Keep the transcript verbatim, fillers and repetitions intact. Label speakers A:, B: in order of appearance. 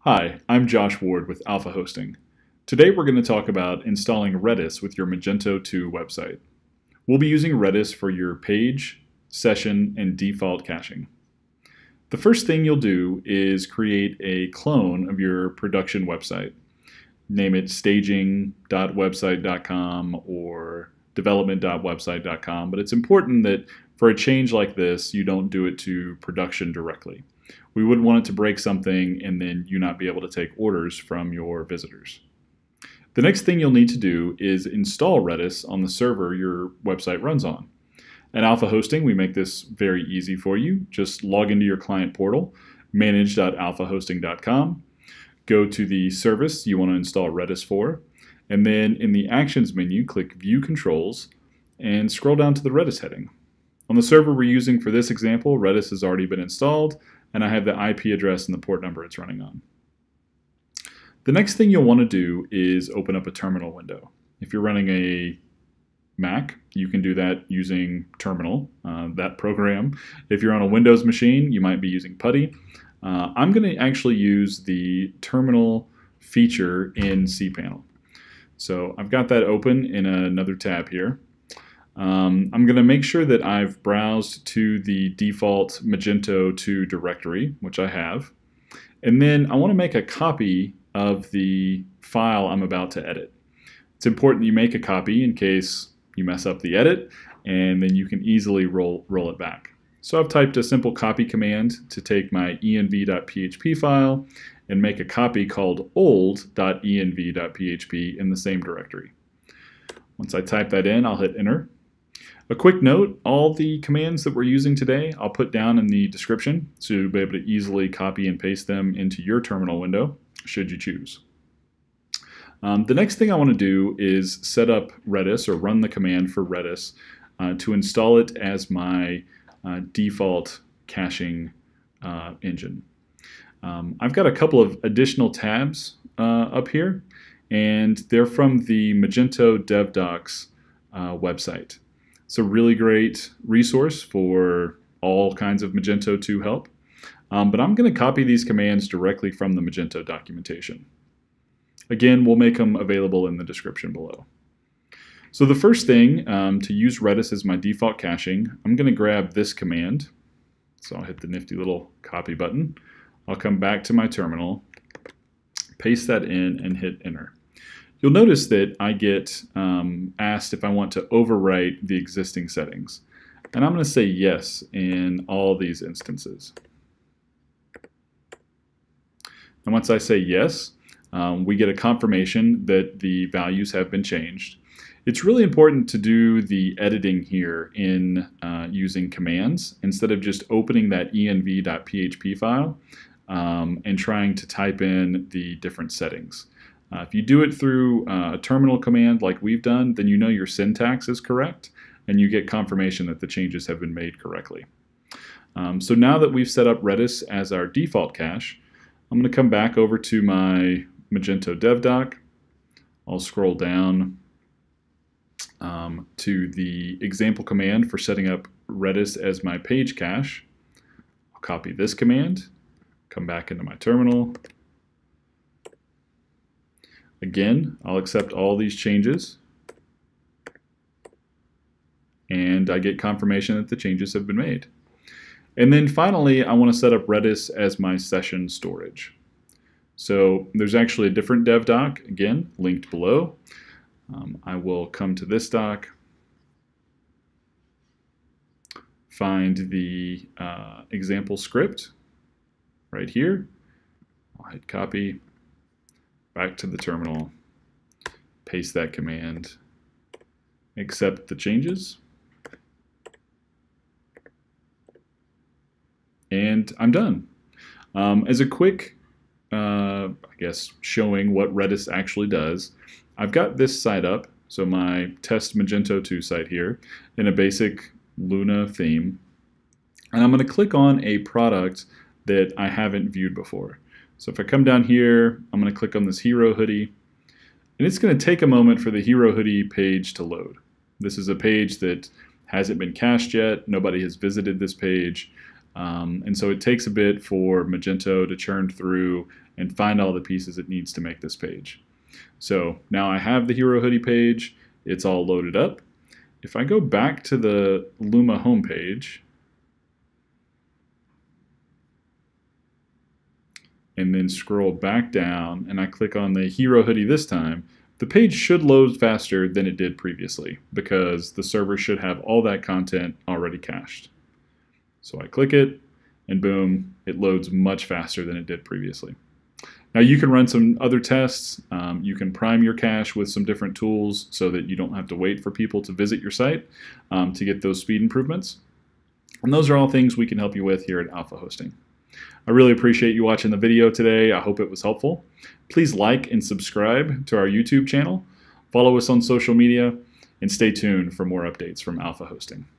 A: Hi, I'm Josh Ward with Alpha Hosting. Today we're going to talk about installing Redis with your Magento two website. We'll be using Redis for your page, session, and default caching. The first thing you'll do is create a clone of your production website. Name it staging dot website dot com or development dot website dot com, but it's important that for a change like this, you don't do it to production directly. We wouldn't want it to break something and then you not be able to take orders from your visitors. The next thing you'll need to do is install Redis on the server your website runs on. At Alpha Hosting, we make this very easy for you. Just log into your client portal, manage dot alpha hosting dot com, go to the service you want to install Redis for, and then in the Actions menu, click View Controls and scroll down to the Redis heading. On the server we're using for this example, Redis has already been installed, and I have the I P address and the port number it's running on. The next thing you'll want to do is open up a terminal window. If you're running a Mac, you can do that using Terminal, uh, that program. If you're on a Windows machine, you might be using Putty. Uh, I'm going to actually use the terminal feature in cPanel. So I've got that open in another tab here. Um, I'm going to make sure that I've browsed to the default Magento two directory, which I have. And then I want to make a copy of the file I'm about to edit. It's important that you make a copy in case you mess up the edit, and then you can easily roll, roll it back. So I've typed a simple copy command to take my env dot P H P file and make a copy called old dot env dot P H P in the same directory. Once I type that in, I'll hit enter. A quick note, all the commands that we're using today I'll put down in the description so you'll be able to easily copy and paste them into your terminal window, should you choose. Um, the next thing I want to do is set up Redis or run the command for Redis uh, to install it as my uh, default caching uh, engine. Um, I've got a couple of additional tabs uh, up here, and they're from the Magento Dev Docs uh, website. It's a really great resource for all kinds of Magento two help, um, but I'm going to copy these commands directly from the Magento documentation. Again, we'll make them available in the description below. So the first thing, um, to use Redis as my default caching, I'm going to grab this command. So I'll hit the nifty little copy button. I'll come back to my terminal, paste that in, and hit enter. You'll notice that I get um, asked if I want to overwrite the existing settings. And I'm going to say yes in all these instances. And once I say yes, um, we get a confirmation that the values have been changed. It's really important to do the editing here in uh, using commands instead of just opening that env dot P H P file um, and trying to type in the different settings. Uh, if you do it through uh, a terminal command like we've done, then you know your syntax is correct and you get confirmation that the changes have been made correctly. Um, so now that we've set up Redis as our default cache, I'm going to come back over to my Magento Dev Doc. I'll scroll down um, to the example command for setting up Redis as my page cache. I'll copy this command, come back into my terminal. Again, I'll accept all these changes, and I get confirmation that the changes have been made. And then finally, I want to set up Redis as my session storage. So there's actually a different dev doc, again, linked below. Um, I will come to this doc, find the uh, example script right here. I'll hit copy. Back to the terminal, paste that command, accept the changes, and I'm done. Um, as a quick, uh, I guess, showing what Redis actually does, I've got this site up, so my test Magento two site here, in a basic Luna theme, and I'm going to click on a product that I haven't viewed before. So if I come down here, I'm going to click on this hero hoodie, and it's going to take a moment for the hero hoodie page to load. This is a page that hasn't been cached yet. Nobody has visited this page. Um, and so it takes a bit for Magento to churn through and find all the pieces it needs to make this page. So now I have the Hero Hoodie page. It's all loaded up. If I go back to the Luma homepage and then scroll back down and I click on the Hero Hoodie this time, the page should load faster than it did previously because the server should have all that content already cached. So I click it and boom, it loads much faster than it did previously. Now you can run some other tests. Um, you can prime your cache with some different tools so that you don't have to wait for people to visit your site um, to get those speed improvements. And those are all things we can help you with here at Alpha Hosting. I really appreciate you watching the video today. I hope it was helpful. Please like and subscribe to our YouTube channel, follow us on social media, and stay tuned for more updates from Alpha Hosting.